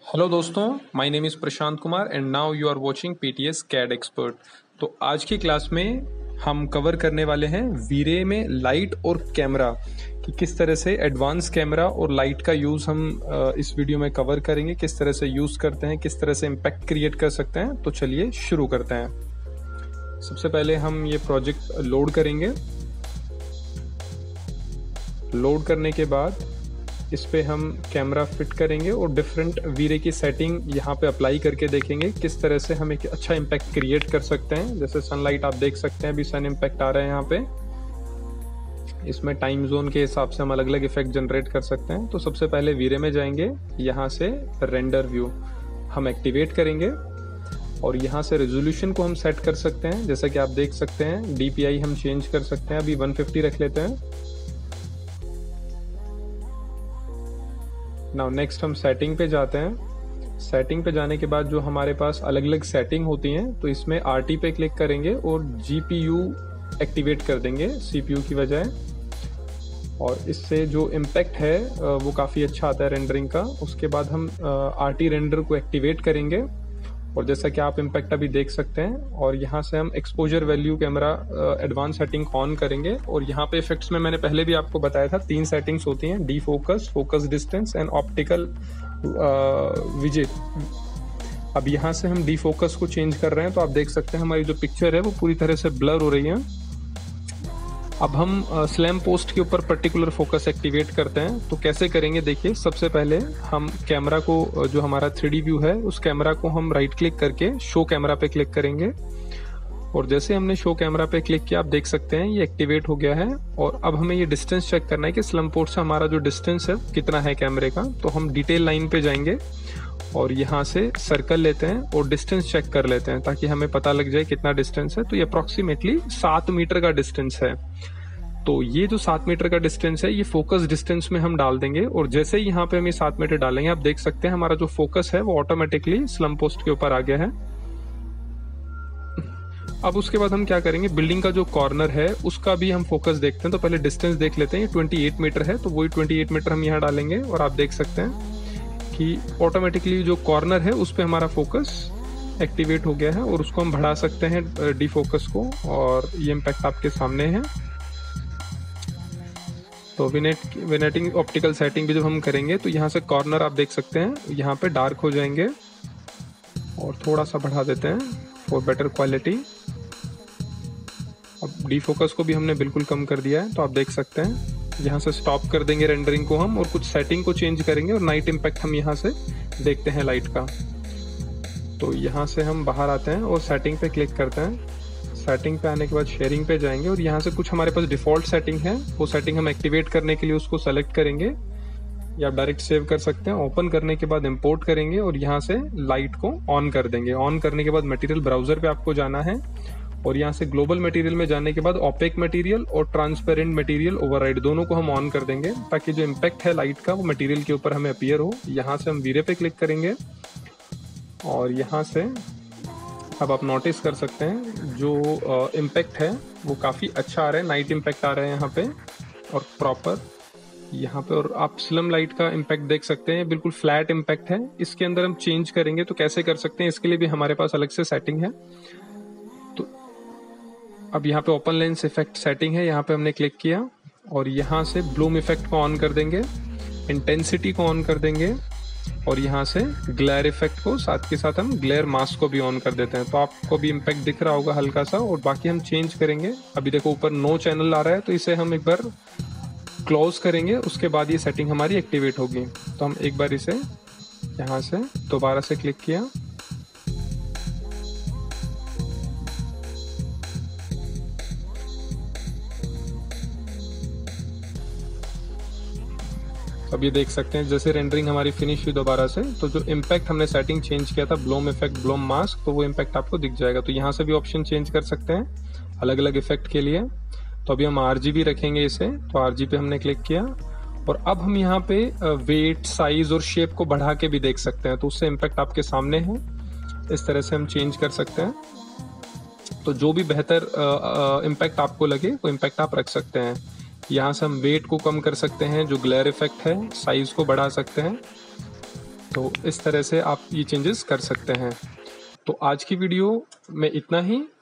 Hello दोस्तों, my name is Prashant Kumar and now you are watching PTS CAD expert. तो आज की क्लास में हम कवर करने वाले हैं वीरे में लाइट और कैमरा कि किस तरह से एडवांस कैमरा और लाइट का यूज़ हम इस वीडियो में कवर करेंगे, किस तरह से यूज़ करते हैं, किस तरह से इम्पैक्ट क्रिएट कर सकते हैं। तो चलिए शुरू करते हैं। सबसे पहले हम ये प्रोजेक्ट लोड करेंगे। लोड करने के बाद इस पे हम कैमरा फिट करेंगे और डिफरेंट वीरे की सेटिंग यहाँ पे अप्लाई करके देखेंगे किस तरह से हम एक अच्छा इम्पैक्ट क्रिएट कर सकते हैं। जैसे सनलाइट आप देख सकते हैं, अभी सन इम्पैक्ट आ रहा है यहाँ पे। इसमें टाइम जोन के हिसाब से हम अलग अलग इफेक्ट जनरेट कर सकते हैं। तो सबसे पहले वीरे में जाएंगे, यहाँ से रेंडर व्यू हम एक्टिवेट करेंगे और यहाँ से रेजोल्यूशन को हम सेट कर सकते हैं। जैसा कि आप देख सकते हैं DPI हम चेंज कर सकते हैं। अभी 150 रख लेते हैं। नाउ नेक्स्ट हम सेटिंग पे जाते हैं। सेटिंग पे जाने के बाद जो हमारे पास अलग अलग सेटिंग होती हैं, तो इसमें RT पे क्लिक करेंगे और GPU एक्टिवेट कर देंगे CPU की बजाय। और इससे जो इम्पैक्ट है वो काफ़ी अच्छा आता है रेंडरिंग का। उसके बाद हम RT रेंडर को एक्टिवेट करेंगे और जैसा कि आप इम्पैक्ट अभी देख सकते हैं। और यहाँ से हम exposure value camera advance setting on करेंगे। और यहाँ पे इफेक्ट्स में मैंने पहले भी आपको बताया था 3 सेटिंग्स होती हैं, defocus, focus distance and optical विजेट। अब यहाँ से हम डी फोकस को चेंज कर रहे हैं। तो आप देख सकते हैं हमारी जो पिक्चर है वो पूरी तरह से ब्लर हो रही है। अब हम स्लैम पोस्ट के ऊपर पर्टिकुलर फोकस एक्टिवेट करते हैं। तो कैसे करेंगे देखिए। सबसे पहले हम कैमरा को, जो हमारा 3D व्यू है, उस कैमरा को हम राइट क्लिक करके शो कैमरा पे क्लिक करेंगे। और जैसे हमने शो कैमरा पे क्लिक किया, आप देख सकते हैं ये एक्टिवेट हो गया है। और अब हमें ये डिस्टेंस चेक करना है कि स्लैम पोस्ट से हमारा जो डिस्टेंस है कितना है कैमरे का। तो हम डिटेल लाइन पे जाएंगे और यहाँ से सर्कल लेते हैं और डिस्टेंस चेक कर लेते हैं ताकि हमें पता लग जाए कितना डिस्टेंस है। तो ये अप्रोक्सीमेटली 7 मीटर का डिस्टेंस है। तो ये जो 7 मीटर का डिस्टेंस है, ये फोकस डिस्टेंस में हम डाल देंगे। और जैसे ही यहाँ पे हम ये 7 मीटर डालेंगे, आप देख सकते हैं हमारा जो फोकस है वो ऑटोमेटिकली स्लम पोस्ट के ऊपर आ गया है। अब उसके बाद हम क्या करेंगे, बिल्डिंग का जो कॉर्नर है उसका भी हम फोकस देखते हैं। तो पहले डिस्टेंस देख लेते हैं। ये 28 मीटर है, तो वही 28 मीटर हम यहाँ डालेंगे। और आप देख सकते हैं कि ऑटोमेटिकली जो कॉर्नर है उस पर हमारा फोकस एक्टिवेट हो गया है। और उसको हम बढ़ा सकते हैं डी फोकस को। और ये इम्पैक्ट आपके सामने है। तो विनेटिंग ऑप्टिकल सेटिंग भी जब हम करेंगे तो यहाँ से कॉर्नर आप देख सकते हैं यहाँ पे डार्क हो जाएंगे। और थोड़ा सा बढ़ा देते हैं फॉर बेटर क्वालिटी। अब डी फोकस को भी हमने बिल्कुल कम कर दिया है। तो आप देख सकते हैं यहाँ से स्टॉप कर देंगे रेंडरिंग को हम और कुछ सेटिंग को चेंज करेंगे। और नाइट इम्पैक्ट हम यहाँ से देखते हैं लाइट का। तो यहाँ से हम बाहर आते हैं और सेटिंग पे क्लिक करते हैं। सेटिंग पे आने के बाद शेयरिंग पे जाएंगे और यहाँ से कुछ हमारे पास डिफॉल्ट सेटिंग है, वो सेटिंग हम एक्टिवेट करने के लिए उसको सेलेक्ट करेंगे या आप डायरेक्ट सेव कर सकते हैं। ओपन करने के बाद इंपोर्ट करेंगे और यहाँ से लाइट को ऑन कर देंगे। ऑन करने के बाद मटेरियल ब्राउजर पे आपको जाना है और यहाँ से ग्लोबल मटेरियल में जाने के बाद ओपेक मटेरियल और ट्रांसपेरेंट मटेरियल ओवरराइड दोनों को हम ऑन कर देंगे ताकि जो इम्पैक्ट है लाइट का वो मटेरियल के ऊपर हमें अपीयर हो। यहाँ से हम वीरे पे क्लिक करेंगे और यहाँ से अब आप नोटिस कर सकते हैं जो इम्पैक्ट है वो काफ़ी अच्छा आ रहा है। नाइट इम्पैक्ट आ रहा है यहाँ पे और प्रॉपर यहाँ पे। और आप स्लम लाइट का इम्पैक्ट देख सकते हैं, बिल्कुल फ्लैट इम्पैक्ट है। इसके अंदर हम चेंज करेंगे तो कैसे कर सकते हैं, इसके लिए भी हमारे पास अलग से सेटिंग है। तो अब यहाँ पे ओपन लेंस इफेक्ट सेटिंग है, यहाँ पे हमने क्लिक किया और यहाँ से ब्लूम इफेक्ट को ऑन कर देंगे, इंटेंसिटी को ऑन कर देंगे और यहाँ से ग्लेयर इफेक्ट को साथ के साथ हम ग्लेयर मास्क को भी ऑन कर देते हैं। तो आपको भी इम्पैक्ट दिख रहा होगा हल्का सा। और बाकी हम चेंज करेंगे। अभी देखो ऊपर नो चैनल आ रहा है, तो इसे हम एक बार क्लोज करेंगे, उसके बाद ये सेटिंग हमारी एक्टिवेट होगी। तो हम एक बार इसे यहाँ से दोबारा से क्लिक किया। अब ये देख सकते हैं जैसे रेंडरिंग हमारी फिनिश हुई दोबारा से, तो जो इम्पैक्ट हमने सेटिंग चेंज किया था ब्लोम इफेक्ट, ब्लोम मास्क, तो वो इम्पैक्ट आपको दिख जाएगा। तो यहाँ से भी ऑप्शन चेंज कर सकते हैं अलग अलग इफेक्ट के लिए। तो अभी हम RGB रखेंगे इसे। तो RGB पे हमने क्लिक किया और अब हम यहाँ पे वेट, साइज और शेप को बढ़ा के भी देख सकते हैं। तो उससे इम्पैक्ट आपके सामने है, इस तरह से हम चेंज कर सकते हैं। तो जो भी बेहतर इम्पैक्ट आपको लगे वो इम्पैक्ट आप रख सकते हैं। यहाँ से हम वेट को कम कर सकते हैं, जो ग्लेयर इफेक्ट है, साइज को बढ़ा सकते हैं। तो इस तरह से आप ये चेंजेस कर सकते हैं। तो आज की वीडियो में इतना ही।